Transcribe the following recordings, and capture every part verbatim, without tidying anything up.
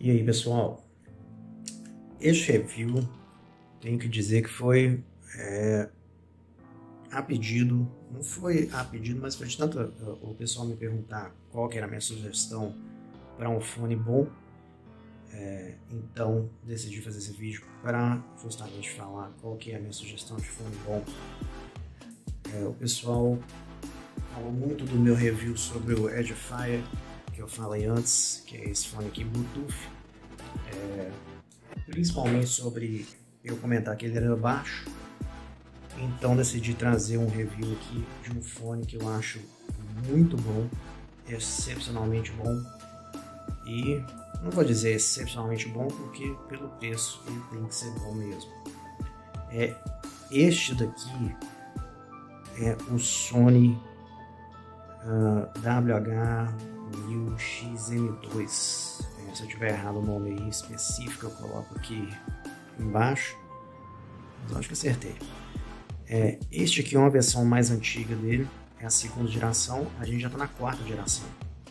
E aí, pessoal, este review tenho que dizer que foi é, a pedido, não foi a pedido, mas foi de tanto o pessoal me perguntar qual que era a minha sugestão para um fone bom, é, então decidi fazer esse vídeo para justamente falar qual que é a minha sugestão de fone bom. É, o pessoal falou muito do meu review sobre o Edifier, que eu falei antes, que é esse fone aqui Bluetooth, é, principalmente sobre eu comentar que ele era baixo, então decidi trazer um review aqui de um fone que eu acho muito bom, excepcionalmente bom, e não vou dizer excepcionalmente bom porque pelo preço ele tem que ser bom mesmo. É, este daqui é o Sony uh, W H mil X M dois. É, se eu tiver errado o nome aí específico eu coloco aqui embaixo, mas eu acho que acertei. É, este aqui é uma versão mais antiga dele, é a segunda geração, a gente já está na quarta geração.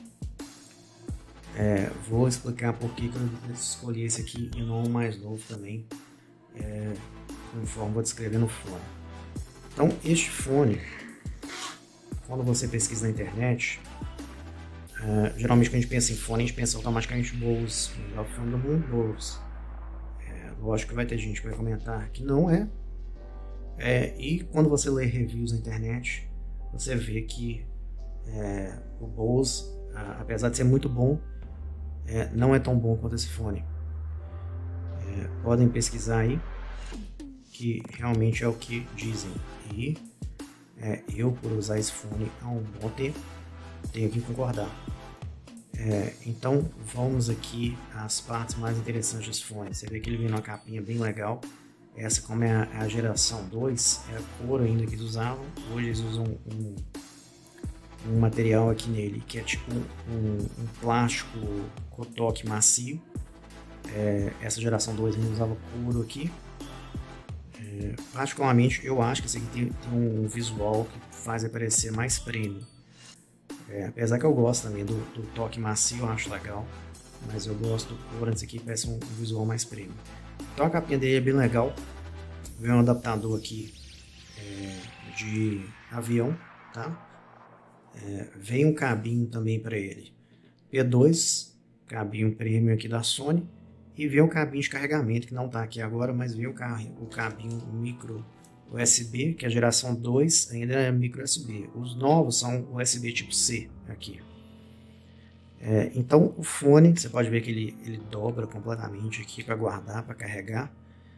É, vou explicar por que, que eu escolhi esse aqui e não o mais novo também, é, conforme vou descrever no fone. Então, este fone, quando você pesquisa na internet, uh, geralmente quando a gente pensa em fone, a gente pensa automaticamente Bose, o melhor fone do mundo, Bose. É, lógico que vai ter gente que vai comentar que não é, é, e quando você lê reviews na internet, você vê que é, o Bose, uh, apesar de ser muito bom, é, não é tão bom quanto esse fone. É, podem pesquisar aí, que realmente é o que dizem. E é, eu, por usar esse fone há um bom tempo, tenho que concordar. É, então vamos aqui às partes mais interessantes desse fone. Você vê que ele vem numa capinha bem legal. Essa, como é a, a geração dois, é a cor ainda que eles usavam. Hoje eles usam um, um material aqui nele que é tipo um, um plástico cotoque macio. É, essa geração dois ainda usava couro aqui. É, particularmente eu acho que esse aqui tem, tem um visual que faz ele parecer mais premium. É, apesar que eu gosto também do, do toque macio, eu acho legal, mas eu gosto do couro, esse aqui parece um, um visual mais premium. Então a capinha dele é bem legal, vem um adaptador aqui é, de avião, tá? É, vem um cabinho também para ele, P dois, cabinho premium aqui da Sony, e vem um cabinho de carregamento que não está aqui agora, mas vem o, o cabinho micro U S B, que é a geração dois ainda é micro U S B. Os novos são U S B tipo C aqui. É, então o fone, você pode ver que ele, ele dobra completamente aqui para guardar, para carregar.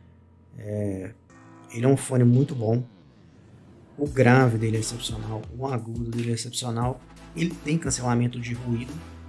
É, ele é um fone muito bom. O grave dele é excepcional, o agudo dele é excepcional. Ele tem cancelamento de ruído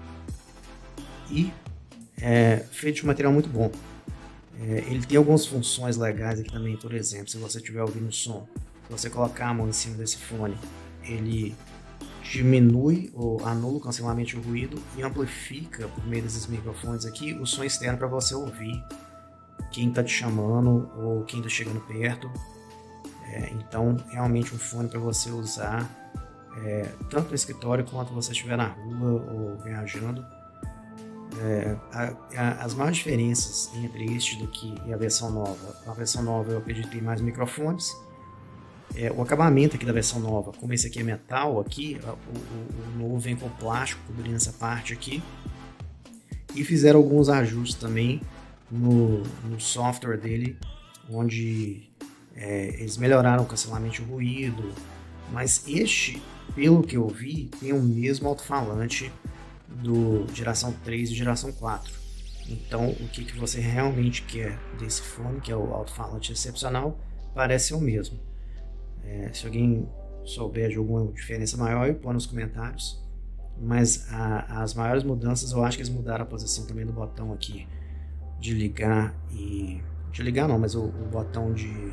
e é feito de um material muito bom. É, ele tem algumas funções legais aqui também, por exemplo, se você estiver ouvindo o som, se você colocar a mão em cima desse fone, ele diminui ou anula o cancelamento de ruído e amplifica por meio desses microfones aqui o som externo para você ouvir quem está te chamando ou quem está chegando perto. É, então, realmente um fone para você usar é, tanto no escritório quanto você estiver na rua ou viajando. É, a, a, as maiores diferenças entre este daqui e a versão nova, a versão nova eu acredito que tem mais microfones, é, o acabamento aqui da versão nova, como esse aqui é metal, aqui, o, o, o novo vem com plástico cobrindo essa parte aqui, e fizeram alguns ajustes também no, no software dele, onde é, eles melhoraram o cancelamento de ruído, mas este, pelo que eu vi, tem o mesmo alto-falante do geração três e geração quatro. Então o que, que você realmente quer desse fone, que é o alto-falante excepcional, parece ser o mesmo. É, se alguém souber de alguma diferença maior, eu põe nos comentários, mas a, as maiores mudanças, eu acho que eles mudaram a posição também do botão aqui de ligar e de ligar não, mas o, o botão de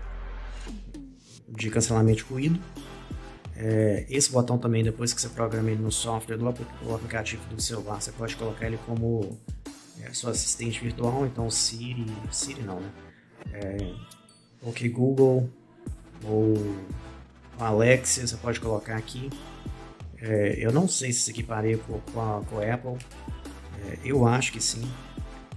de cancelamento de ruído. É, esse botão também, depois que você programa ele no software do, do aplicativo do celular, você pode colocar ele como é, seu assistente virtual, então Siri, Siri não, né? É, OK Google ou Alexa, você pode colocar aqui. É, eu não sei se isso aqui parei com, com, a, com a Apple, é, eu acho que sim.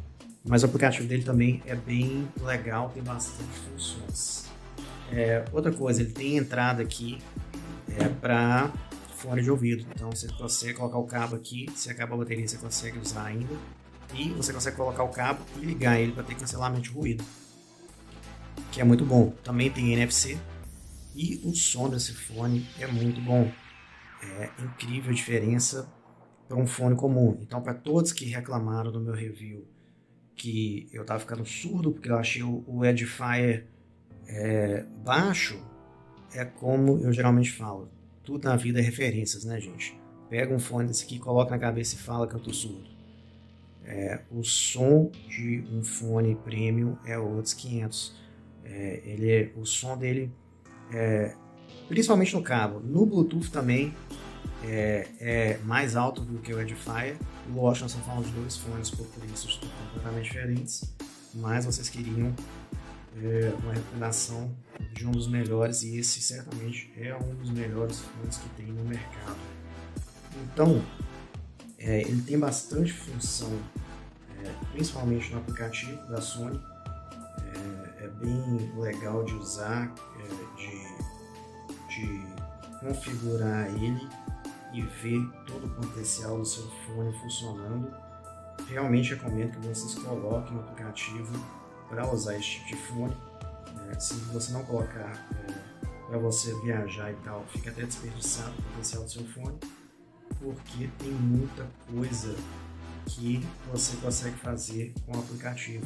mas o aplicativo dele também é bem legal, tem bastante funções. É, outra coisa, ele tem entrada aqui é, para fone de ouvido, então você consegue colocar o cabo aqui, se acaba a bateria você consegue usar ainda, e você consegue colocar o cabo e ligar ele para ter cancelamento de ruído, que é muito bom. Também tem N F C e o som desse fone é muito bom, é incrível a diferença para um fone comum. Então, para todos que reclamaram do meu review que eu estava ficando surdo porque eu achei o, o Edifier é, baixo, é como eu geralmente falo, tudo na vida é referências, né, gente? Pega um fone desse aqui, coloca na cabeça e fala que eu tô surdo. É, o som de um fone premium é outros quinhentos. É, ele é, o som dele, é, principalmente no cabo, no Bluetooth também é, é mais alto do que o Edifier. Lógico, nós estamos falando de dois fones por preços completamente diferentes, mas vocês queriam é, uma recomendação de um dos melhores, e esse certamente é um dos melhores fones que tem no mercado. Então, é, ele tem bastante função, é, principalmente no aplicativo da Sony. É, é bem legal de usar, é, de, de configurar ele e ver todo o potencial do seu fone funcionando. Realmente recomendo que vocês coloquem o aplicativo para usar esse tipo de fone. É, se você não colocar é, para você viajar e tal, fica até desperdiçado o potencial do seu fone, porque tem muita coisa que você consegue fazer com o aplicativo.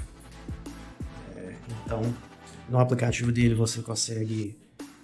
É, então, no aplicativo dele você consegue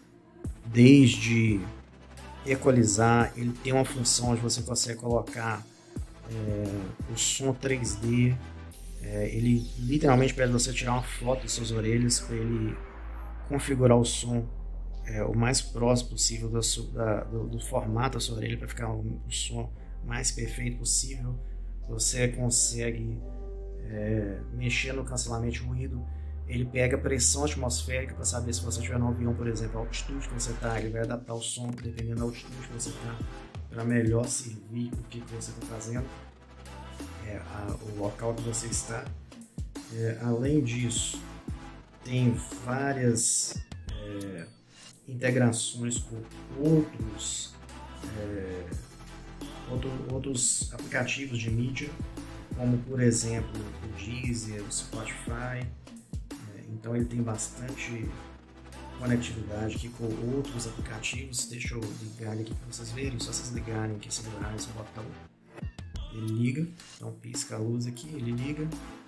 desde equalizar, ele tem uma função onde você consegue colocar é, o som três D. É, ele literalmente pede você tirar uma foto das suas orelhas para ele configurar o som é, o mais próximo possível do, da, do, do formato da sua orelha, para ficar o, o som mais perfeito possível. Você consegue é, mexer no cancelamento de ruído. Ele pega a pressão atmosférica para saber se você estiver no avião, por exemplo, a altitude que você está. Ele vai adaptar o som dependendo da altitude que você está, para melhor servir o que, que você está fazendo, é, a, o local que você está. É, além disso, tem várias é, integrações com outros, é, outro, outros aplicativos de mídia, como por exemplo o Deezer, o Spotify. Então ele tem bastante conectividade aqui com outros aplicativos. Deixa eu ligar ele aqui para vocês verem. Só vocês ligarem aqui, segurarem esse botão, ele liga. Então pisca a luz aqui, ele liga.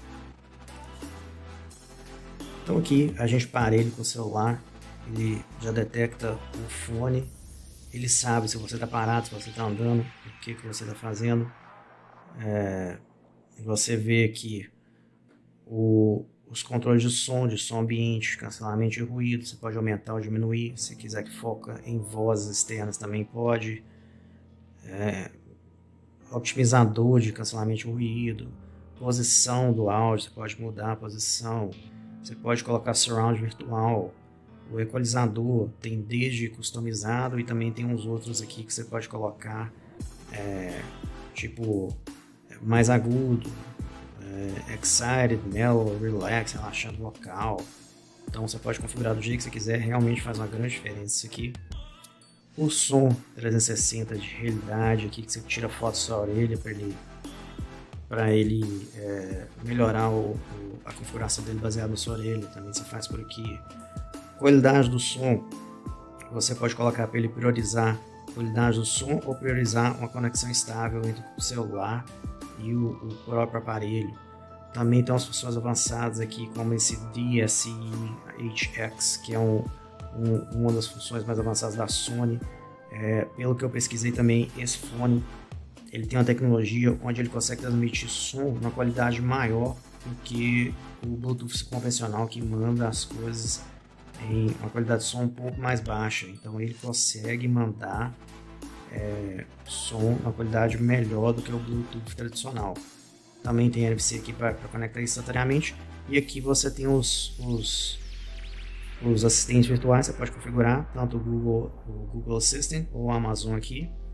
Então aqui a gente para ele com o celular, ele já detecta o fone, ele sabe se você está parado, se você está andando, o que, que você está fazendo. É, você vê aqui o os controles de som, de som ambiente, cancelamento de ruído, você pode aumentar ou diminuir. Se quiser que foca em vozes externas também pode. É, optimizador de cancelamento de ruído, posição do áudio, você pode mudar a posição, você pode colocar surround virtual, o equalizador tem desde customizado e também tem uns outros aqui que você pode colocar, é, tipo mais agudo, É, excited, mellow, relax, relaxado vocal. Então você pode configurar do jeito que você quiser, realmente faz uma grande diferença isso aqui. O som trezentos e sessenta de realidade aqui, que você tira foto da sua orelha para ele, pra ele é, melhorar o, o, a configuração dele baseado na sua orelha, também você faz por aqui. Qualidade do som, você pode colocar para ele priorizar a qualidade do som ou priorizar uma conexão estável entre o celular e o, o próprio aparelho. Também tem umas funções avançadas aqui, como esse D S I H X, que é um, um, uma das funções mais avançadas da Sony. É, pelo que eu pesquisei também, esse fone ele tem uma tecnologia onde ele consegue transmitir som numa qualidade maior do que o Bluetooth convencional, que manda as coisas em uma qualidade de som um pouco mais baixa. Então ele consegue mandar é, som na qualidade melhor do que o Bluetooth tradicional. Também tem N F C aqui para conectar instantaneamente. E aqui você tem os, os, os assistentes virtuais, você pode configurar tanto o Google, o Google Assistant ou o Amazon aqui.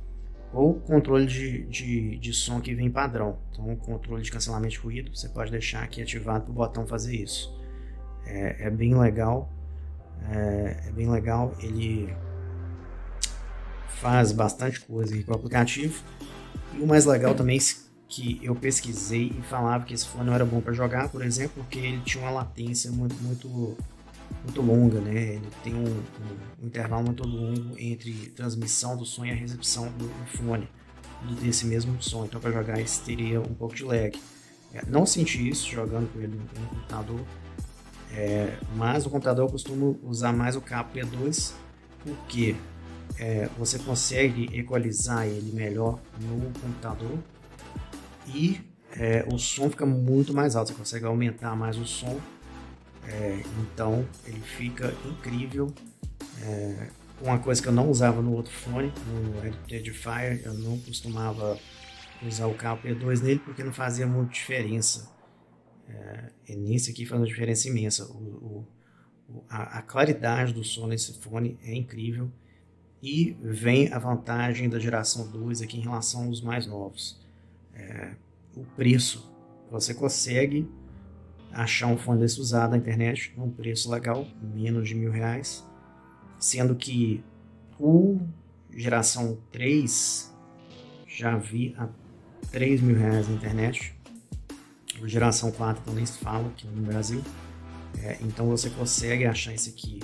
ou controle de, de, de som que vem padrão. Então, o controle de cancelamento de ruído, você pode deixar aqui ativado para o botão fazer isso. É, é bem legal, é, é bem legal, ele faz bastante coisa aqui com o aplicativo. E o mais legal também é que eu pesquisei e falava que esse fone não era bom para jogar, por exemplo, porque ele tinha uma latência muito, muito, muito longa, né? Ele tem um, um, um intervalo muito longo entre transmissão do som e a recepção do, do fone, desse mesmo som. Então, para jogar isso teria um pouco de lag. É, não senti isso jogando com ele no computador, é, mas no computador eu costumo usar mais o cabo P dois, porque é, você consegue equalizar ele melhor no computador e é, o som fica muito mais alto, você consegue aumentar mais o som, é, então ele fica incrível. É, uma coisa que eu não usava no outro fone, no Edifier, eu não costumava usar o cabo P dois nele porque não fazia muita diferença. É, e nesse aqui faz uma diferença imensa. O, o, a, a claridade do som nesse fone é incrível, e vem a vantagem da geração dois aqui em relação aos mais novos. É, o preço, você consegue achar um fone desse usado na internet num preço legal, menos de mil reais, sendo que o geração três já vi a três mil reais na internet. O geração quatro também se fala aqui no Brasil. É, então você consegue achar esse aqui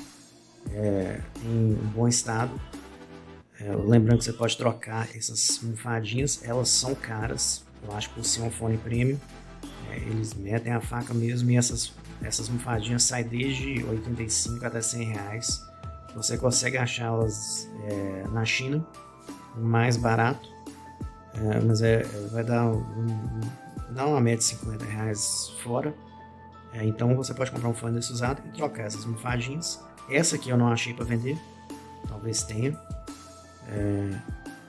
é, em um bom estado. É, lembrando que você pode trocar essas almofadinhas, elas são caras, eu acho que por ser um fone premium, é, eles metem a faca mesmo, e essas, essas almofadinhas saem desde oitenta e cinco até cem reais. Você consegue achá-las é, na China, mais barato, é, mas é, vai dar, um, dar uma média de cinquenta reais fora. É, então você pode comprar um fone desse usado e trocar essas almofadinhas. Essa aqui eu não achei para vender, talvez tenha. É,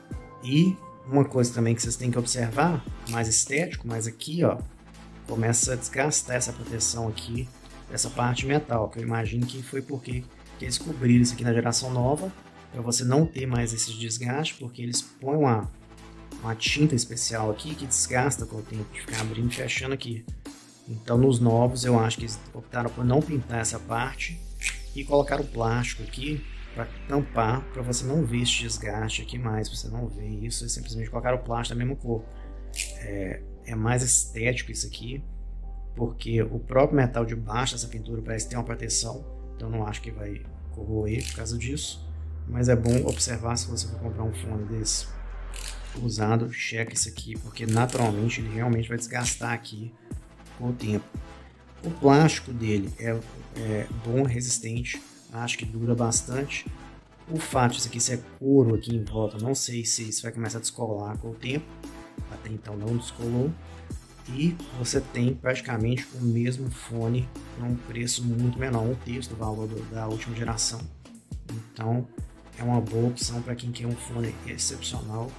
e uma coisa também que vocês têm que observar, mais estético, mas aqui ó, começa a desgastar essa proteção aqui, essa parte metal, que eu imagino que foi porque que eles cobriram isso aqui na geração nova, para você não ter mais esses desgastes, porque eles põem uma, uma tinta especial aqui que desgasta com o tempo de ficar abrindo e fechando aqui. Então nos novos eu acho que eles optaram por não pintar essa parte e colocar o plástico aqui para tampar, para você não ver esse desgaste aqui mais, você não vê isso, e simplesmente colocar o plástico da mesma cor. É, é mais estético isso aqui, porque o próprio metal de baixo dessa pintura parece ter uma proteção, então não acho que vai corroer por causa disso, mas é bom observar se você for comprar um fone desse usado, cheque isso aqui, porque naturalmente ele realmente vai desgastar aqui com o tempo. O plástico dele é, é bom, resistente, acho que dura bastante. O fato disso aqui ser couro aqui em volta, não sei se isso vai começar a descolar com o tempo, até então não descolou. E você tem praticamente o mesmo fone num preço muito menor, um terço do valor do, da última geração. Então é uma boa opção para quem quer um fone excepcional.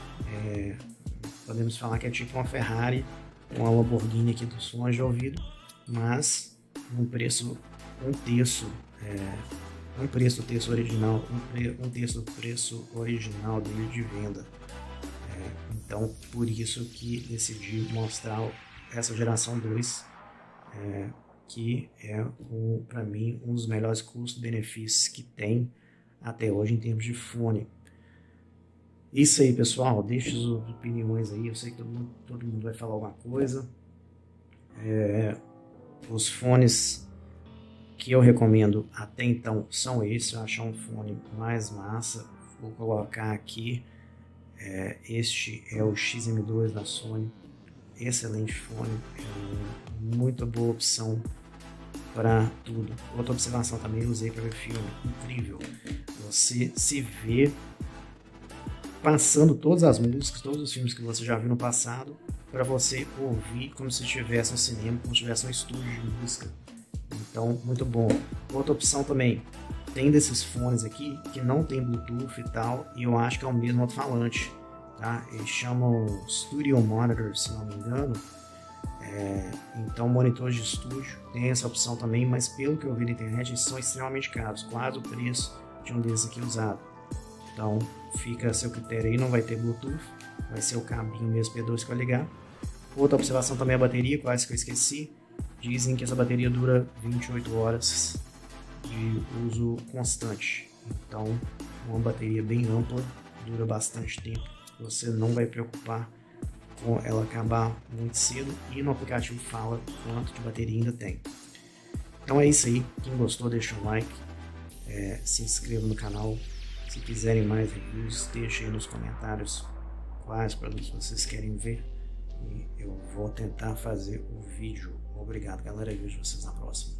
É, podemos falar que é tipo uma Ferrari, uma Lamborghini aqui dos fones de ouvido, mas um preço um terço, é, um preço do terço original, um, um terço do preço original dele de venda. É, então por isso que decidi mostrar essa geração dois, é, que é para mim um dos melhores custos-benefícios que tem até hoje em termos de fone. Isso aí, pessoal, deixe suas opiniões aí, eu sei que todo mundo, todo mundo vai falar alguma coisa. É, os fones que eu recomendo até então são esses. Se eu achar um fone mais massa, vou colocar aqui. É, este é o X M dois da Sony, excelente fone, é muito boa opção para tudo. Outra observação também, usei para ver filme, incrível. Você se vê passando todas as músicas, todos os filmes que você já viu no passado, para você ouvir como se estivesse no cinema, como se estivesse no estúdio de música. Então, muito bom. Outra opção também, tem desses fones aqui que não tem Bluetooth e tal, e eu acho que é o mesmo alto-falante, tá? Eles chamam Studio Monitor, se não me engano. É, então, monitores de estúdio tem essa opção também, mas pelo que eu vi na internet, eles são extremamente caros, quase o preço de um desses aqui usado. Então fica a seu critério aí, não vai ter Bluetooth, vai ser o cabinho mesmo P dois que vai ligar. Outra observação também é a bateria, quase que eu esqueci. Dizem que essa bateria dura vinte e oito horas de uso constante. Então, uma bateria bem ampla, dura bastante tempo. Você não vai preocupar com ela acabar muito cedo e no aplicativo fala quanto de bateria ainda tem. Então é isso aí. Quem gostou, deixa um like, é, se inscreva no canal. Se quiserem mais reviews, deixem aí nos comentários quais produtos vocês querem ver. E eu vou tentar fazer o vídeo. Obrigado, galera. Eu vejo vocês na próxima.